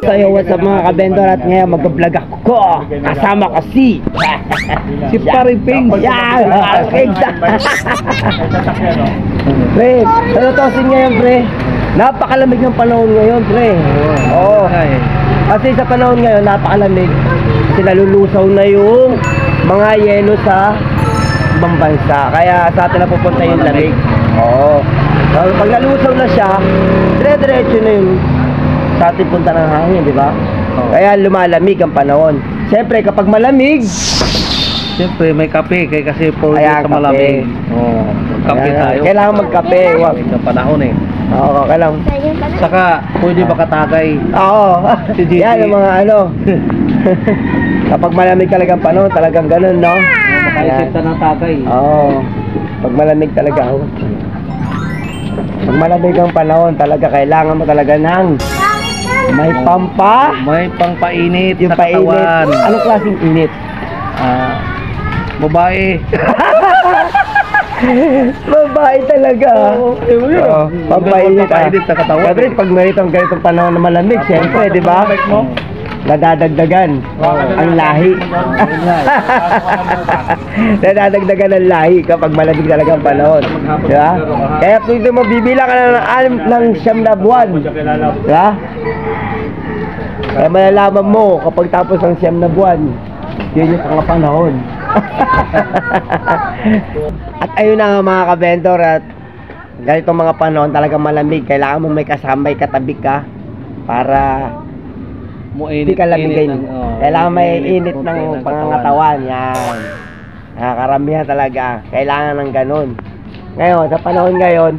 So yo, what's up mga kabendor, at ngayon mag-vlog ako. Kasama ko si Paring Ping. Yan! Pre, ano tosin ngayon pre? Napakalamig ng panahon ngayon pre. Oo. Kasi sa panahon ngayon napakalamig. Kasi nalulusaw na yung mga yelo sa ibang bansa. Kaya sa atin na pupunta yung lamig. Oo. Pag nalusaw na siya, dire-diretso na yung sa ating punta ng hangin, di ba? Kaya lumalamig ang panahon. Siyempre, kapag malamig, siyempre may kape kasi po sa malamig. Oh, kape tayo. Kailangan magkape. Sa panahon eh. Oo, kailangan. Saka pwede makatagay. Oo. Yan yung mga ano. Kapag malamig talaga ang panahon, talagang ganun, no? Makaisip ka ng tagay. Oo. Pag malamig talaga. Pag malamig ang panahon, talaga kailangan mo talaga ng may pangpainit Yung sa painit. katawan. Anong klaseng init? Babae. Babae talaga. Pampainit sa katawan. Siyempre, pag ganitong panahon na malamig, siyempre, di ba? Nadadagdagan ang lahi. Nadadagdagan ang lahi kapag malamig talaga ang panahon. Di ba? Kaya kung ito mo, bibilang ka ng 9 na buwan. Di ba? Kaya malalaman mo kapag tapos ang 9 na buwan, yun yung mga panahon. At ayun na nga mga kabendor, at ganitong mga panahon talagang malamig. Kailangan mo may kasama, may katabi ka para hindi ka lamigin. Kailangan may init ng pangangatawan. Yan. Karamihan talaga. Kailangan ng ganun. Ngayon, sa panahon ngayon,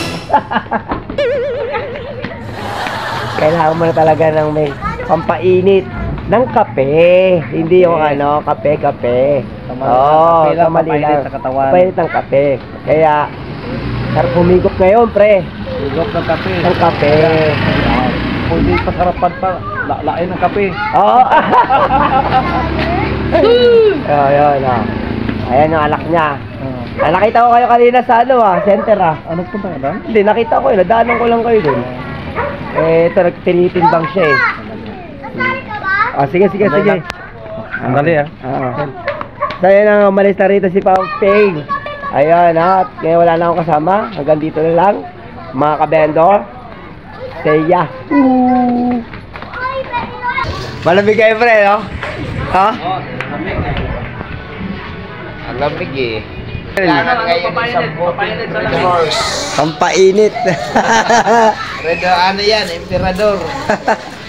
kailangan mo na talaga ng may pampainit ng kape. Hindi yung ano, kape. Oo, kamali lang. Pampainit ng kape. Kaya, sarap humigop ngayon, pre. Higop ng kape. Ng kape. Pwede pasarapan pa. Lain ng kape. Oo. Ayun, ayan yung alak niya. Nakita ko kayo kanina sa ano center Ano punta ka doon? Hindi, nakita ko yun. Nadaanan ko lang kayo dun. Ito, tinitimbang siya eh. Sige. Ang dali So yun ang umalis na rito si Pamping. Ayan at ngayon wala na akong kasama. Hanggang dito na lang mga kabendor. Seya. Malamig kayo pre, no? Ha? Ang lamig eh. Kailangan ngayon isang boteng Red Horse. Pampainit. Red ano yan, Emperador.